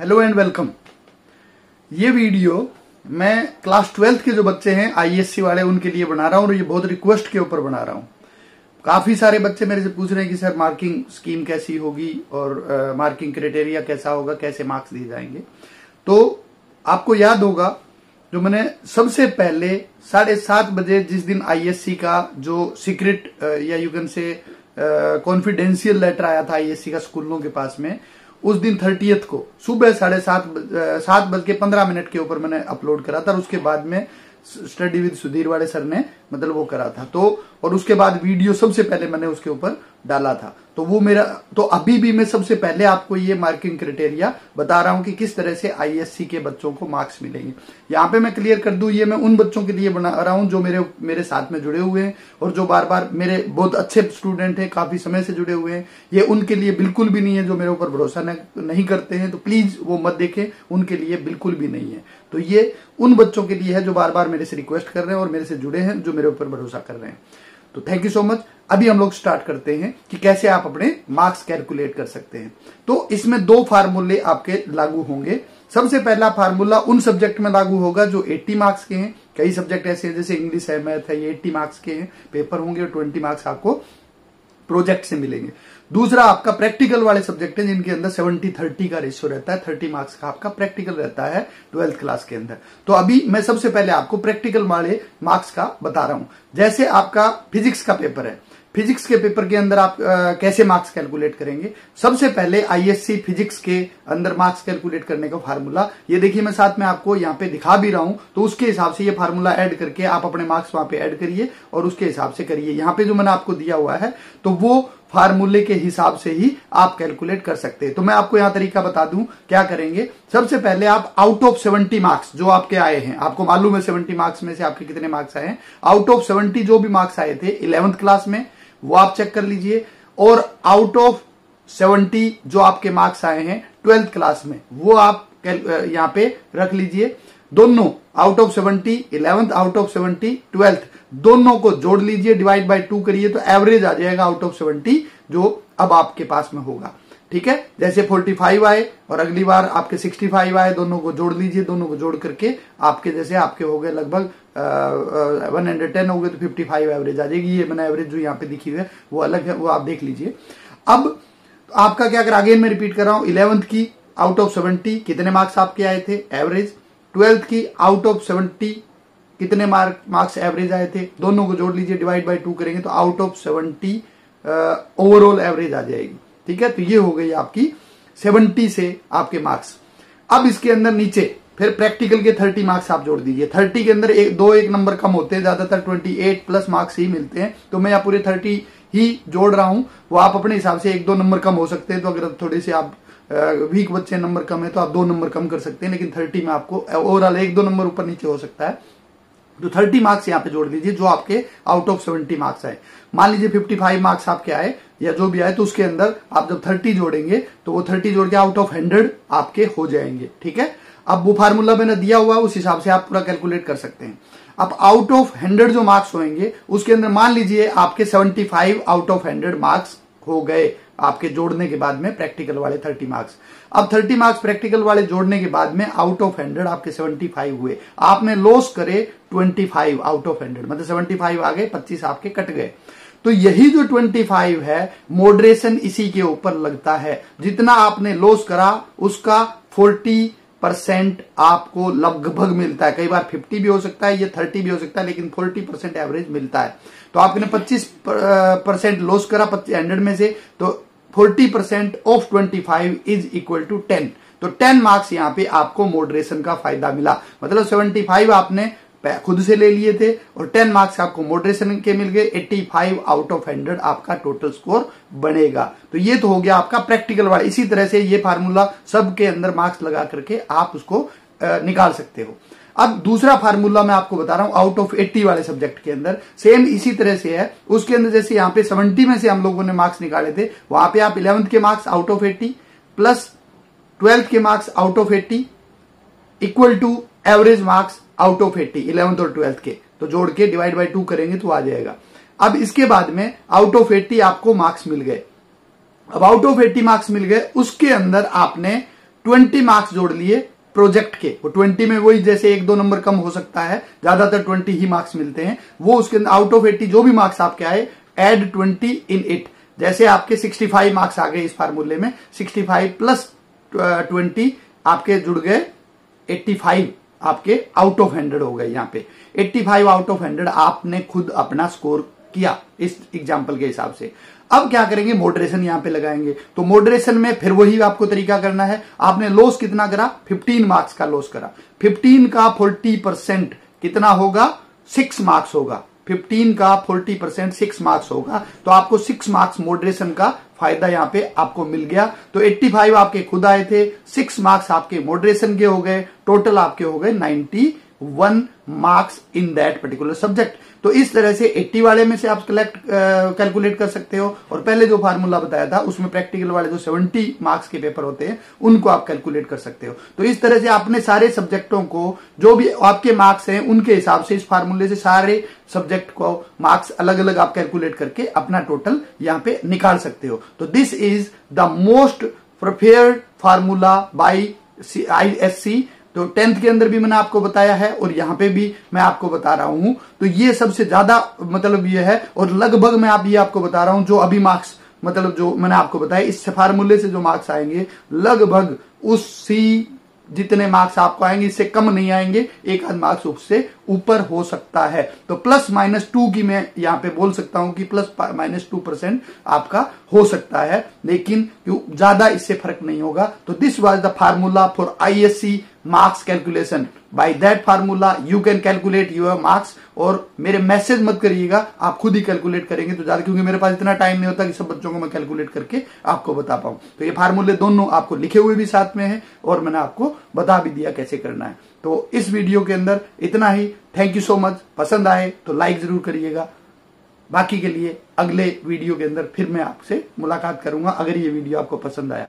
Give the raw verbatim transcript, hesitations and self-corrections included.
Hello and welcome. ये video मैं class twelfth के जो बच्चे हैं आईएससी वाले उनके लिए बना रहा हूं और ये बहुत रिक्वेस्ट के ऊपर बना रहा हूं। काफी सारे बच्चे मेरे से पूछ रहे हैं कि सर मार्किंग स्कीम कैसी होगी और मार्किंग क्राइटेरिया कैसा होगा, कैसे मार्क्स दिए जाएंगे। तो आपको याद होगा जो मैंने सबसे पहले साढ़े सात बजे जिस दिन आईएससी का जो सीक्रेट या you can say confidential letter आया था आईएससी का स्कूलों के पास में, उस दिन थर्टियथ को सुबह साढ़े सात सात बज के पंद्रह मिनट के ऊपर मैंने अपलोड करा था और उसके बाद में स्टडी विद सुधीर वाले सर ने मतलब वो करा था। तो और उसके बाद वीडियो सबसे पहले मैंने उसके ऊपर डाला था। तो वो मेरा तो अभी भी मैं सबसे पहले आपको ये मार्किंग क्राइटेरिया बता रहा हूं कि किस तरह से आईएससी के बच्चों को मार्क्स मिलेंगे। यहाँ पे मैं क्लियर कर दूं, ये मैं उन बच्चों के लिए बना रहा हूं जो मेरे मेरे साथ में जुड़े हुए हैं और जो बार बार मेरे बहुत अच्छे स्टूडेंट हैं, काफी समय से जुड़े हुए हैं। ये उनके लिए बिल्कुल भी नहीं है जो मेरे ऊपर भरोसा नहीं करते हैं, तो प्लीज वो मत देखें, उनके लिए बिल्कुल भी नहीं है। तो ये उन बच्चों के लिए है जो बार बार मेरे से रिक्वेस्ट कर रहे हैं और मेरे से जुड़े हैं, जो मेरे ऊपर भरोसा कर रहे हैं। तो थैंक यू सो मच। अभी हम लोग स्टार्ट करते हैं कि कैसे आप अपने मार्क्स कैलकुलेट कर सकते हैं। तो इसमें दो फार्मूले आपके लागू होंगे। सबसे पहला फार्मूला उन सब्जेक्ट में लागू होगा जो अस्सी मार्क्स के हैं। कई सब्जेक्ट ऐसे हैं जैसे इंग्लिश है, मैथ है, ये अस्सी मार्क्स के हैं, पेपर होंगे और बीस मार्क्स आपको प्रोजेक्ट से मिलेंगे। दूसरा आपका प्रैक्टिकल वाले सब्जेक्ट है जिनके अंदर सत्तर तीस का रेशियो रहता है, तीस मार्क्स का आपका प्रैक्टिकल रहता है ट्वेल्थ क्लास के अंदर। तो अभी मैं सबसे पहले आपको प्रैक्टिकल वाले मार्क्स का बता रहा हूं। जैसे आपका फिजिक्स का पेपर है, फिजिक्स के पेपर के अंदर आप आ, कैसे मार्क्स कैलकुलेट करेंगे। सबसे पहले आईएससी फिजिक्स के अंदर मार्क्स कैलकुलेट करने का फार्मूला ये देखिए, मैं साथ में आपको यहाँ पे दिखा भी रहा हूं। तो उसके हिसाब से ये फार्मूला ऐड करके आप अपने मार्क्स वहां पे ऐड करिए और उसके हिसाब से करिए। यहाँ पे जो मैंने आपको दिया हुआ है तो वो फार्मूले के हिसाब से ही आप कैलकुलेट कर सकते हैं। तो मैं आपको यहाँ तरीका बता दूं क्या करेंगे। सबसे पहले आप आउट ऑफ सत्तर मार्क्स जो आपके आए हैं, आपको मालूम है सत्तर मार्क्स में से आपके कितने मार्क्स आए हैं। आउट ऑफ सत्तर जो भी मार्क्स आए थे इलेवेंथ क्लास में वो आप चेक कर लीजिए, और आउट ऑफ सत्तर जो आपके मार्क्स आए हैं ट्वेल्थ क्लास में वो आप यहाँ पे रख लीजिए। दोनों आउट ऑफ सत्तर, इलेवेंथ आउट ऑफ सत्तर, ट्वेल्थ दोनों को जोड़ लीजिए, डिवाइड बाय टू करिए तो एवरेज आ जाएगा आउट ऑफ सत्तर जो अब आपके पास में होगा। ठीक है, जैसे पैंतालीस आए और अगली बार आपके पैंसठ आए, दोनों को जोड़ लीजिए, दोनों को जोड़ करके आपके जैसे आपके हो गए लगभग एक सौ दस हो गए तो पचपन एवरेज आ जाएगी। ये मैंने एवरेज जो यहाँ पे दिखी हुई है वो अलग है, वो आप देख लीजिए। अब आपका क्या करा, अगेन मैं रिपीट कर रहा हूं, इलेवेंथ की आउट ऑफ सत्तर कितने मार्क्स आपके आए थे एवरेज, ट्वेल्थ की आउट ऑफ सत्तर कितने मार्क मार्क्स एवरेज आए थे, दोनों को जोड़ लीजिए, डिवाइड बाय टू करेंगे तो आउट ऑफ सत्तर ओवरऑल एवरेज आ जाएगी। ठीक है, तो ये हो गई आपकी सत्तर से आपके मार्क्स। अब इसके अंदर नीचे फिर प्रैक्टिकल के तीस मार्क्स आप जोड़ दीजिए। तीस के अंदर एक दो एक नंबर कम होते हैं, ज्यादातर अट्ठाईस प्लस मार्क्स ही मिलते हैं, तो मैं यहाँ पूरे तीस ही जोड़ रहा हूं। वो आप अपने हिसाब से एक दो नंबर कम हो सकते हैं, तो अगर थोड़े से आप वीक बच्चे नंबर कम है तो आप दो नंबर कम कर सकते हैं, लेकिन तीस में आपको ओवरऑल एक दो नंबर ऊपर नीचे हो सकता है। तो तीस मार्क्स यहाँ पे जोड़ दीजिए जो आपके आउट ऑफ सत्तर मार्क्स आए। मान लीजिए पचपन मार्क्स आपके आए या जो भी आए, तो उसके अंदर आप जब तीस जोड़ेंगे तो वो तीस जोड़ के आउट ऑफ सौ आपके हो जाएंगे। ठीक है, अब वो फार्मूला मैंने दिया हुआ है उस हिसाब से आप पूरा कैलकुलेट कर सकते हैं। अब आउट ऑफ सौ जो मार्क्स होंगे उसके अंदर मान लीजिए आपके पचहत्तर आउट ऑफ सौ मार्क्स हो गए आपके जोड़ने के बाद में प्रैक्टिकल वाले तीस मार्क्स। अब तीस मार्क्स प्रैक्टिकल वाले जोड़ने के बाद में आउट ऑफ सौ आपके पचहत्तर हुए, आपने लॉस करे पच्चीस आउट ऑफ सौ, मतलब पचहत्तर आ गए, पच्चीस आपके कट गए। तो यही जो पच्चीस है मॉडरेशन इसी के ऊपर लगता है। जितना आपने लॉस करा उसका चालीस परसेंट आपको लगभग मिलता है। कई बार पचास भी हो सकता है, ये तीस भी हो सकता है, लेकिन चालीस परसेंट एवरेज मिलता है। तो आपने पच्चीस परसेंट लॉस करा सौ में से, तो चालीस परसेंट ऑफ पच्चीस इज इक्वल टू दस। तो दस मार्क्स यहाँ पे आपको मॉडरेशन का फायदा मिला, मतलब पचहत्तर आपने खुद से ले लिए थे और दस मार्क्स आपको मॉडरेशन के मिल गए। पचासी आउट ऑफ सौ आपका टोटल स्कोर बनेगा। तो ये तो हो गया आपका प्रैक्टिकल वाला। इसी तरह से ये फार्मूला सबके अंदर मार्क्स लगा करके आप उसको निकाल सकते हो। अब दूसरा फार्मूला मैं आपको बता रहा हूं आउट ऑफ अस्सी वाले सब्जेक्ट के अंदर, सेम इसी तरह से है। उसके अंदर जैसे यहाँ पे सत्तर में से हम लोगों ने मार्क्स निकाले थे, वहां पे आप इलेवेंथ के मार्क्स आउट ऑफ अस्सी प्लस ट्वेल्थ के मार्क्स आउट ऑफ अस्सी equal to average marks out of अस्सी इलेवेंथ और ट्वेल्थ के, तो जोड़ के डिवाइड बाय टू करेंगे तो आ जाएगा। अब इसके बाद में आउट ऑफ अस्सी आपको मार्क्स मिल गए। अब आउट ऑफ अस्सी मार्क्स मिल गए, उसके अंदर आपने ट्वेंटी मार्क्स जोड़ लिए प्रोजेक्ट के, वो ट्वेंटी में वही जैसे एक दो नंबर कम हो सकता है, ज्यादातर ट्वेंटी ही मार्क्स मिलते हैं, वो उसके अंदर आउट ऑफ एटी जो भी मार्क्स आपके आए एड ट्वेंटी इन इट। जैसे आपके सिक्सटी फाइव मार्क्स आ गए इस फार्मूले में, सिक्सटी फाइव प्लस ट्वेंटी आपके जुड़ गए एट्टी फाइव, आपके आउट ऑफ हंड्रेड हो गए। यहाँ पे eighty five out of hundred आपने खुद अपना स्कोर किया इस एग्जाम्पल के हिसाब से। अब क्या करेंगे, मॉडरेशन यहां पे लगाएंगे। तो मॉडरेशन में फिर वही आपको तरीका करना है। आपने लॉस कितना करा, फिफ्टीन मार्क्स का लॉस करा। फिफ्टीन का फोर्टी परसेंट कितना होगा, सिक्स मार्क्स होगा। फिफ्टीन का फोर्टी परसेंट सिक्स मार्क्स होगा, तो आपको सिक्स मार्क्स मॉडरेशन का फायदा यहां पे आपको मिल गया। तो एट्टी फाइव आपके खुद आए थे, सिक्स मार्क्स आपके मॉडरेशन के हो गए, टोटल आपके हो गए ninety one marks in that particular subject. तो इस तरह से एट्टी वाले में से आप कलेक्ट कैलकुलेट कर सकते हो, और पहले जो फार्मूला बताया था उसमें प्रैक्टिकल वाले जो सेवेंटी मार्क्स के पेपर होते हैं उनको आप कैलकुलेट कर सकते हो। तो इस तरह से आपने सारे सब्जेक्टों को जो भी आपके मार्क्स हैं उनके हिसाब से इस फार्मूले से सारे सब्जेक्ट को मार्क्स अलग अलग आप कैलकुलेट करके अपना टोटल यहाँ पे निकाल सकते हो। तो this is the most prepared formula by I S C. तो टेंथ के अंदर भी मैंने आपको बताया है और यहां पे भी मैं आपको बता रहा हूं। तो ये सबसे ज्यादा मतलब ये है, और लगभग मैं आप ये आपको बता रहा हूं जो अभी मार्क्स मतलब जो मैंने आपको बताया इस फार्मूले से जो मार्क्स आएंगे लगभग उसी जितने मार्क्स आपको आएंगे, इससे कम नहीं आएंगे, एक आध मार्क्स उससे ऊपर हो सकता है। तो प्लस माइनस टू की मैं यहाँ पे बोल सकता हूं कि प्लस माइनस टू परसेंट आपका हो सकता है, लेकिन ज्यादा इससे फर्क नहीं होगा। तो this was the formula for ISC marks calculation. By that formula you can calculate your marks. और मेरे मैसेज मत करिएगा, आप खुद ही कैलकुलेट करेंगे तो ज्यादा, क्योंकि मेरे पास इतना टाइम नहीं होता कि सब बच्चों को मैं कैलकुलेट करके आपको बता पाऊं। तो ये फार्मूले दोनों आपको लिखे हुए भी साथ में है और मैंने आपको बता भी दिया कैसे करना है। तो इस वीडियो के अंदर इतना ही। Thank you so much. पसंद आए तो लाइक जरूर करिएगा। बाकी के लिए अगले वीडियो के अंदर फिर मैं आपसे मुलाकात करूंगा अगर ये वीडियो आपको पसंद आया।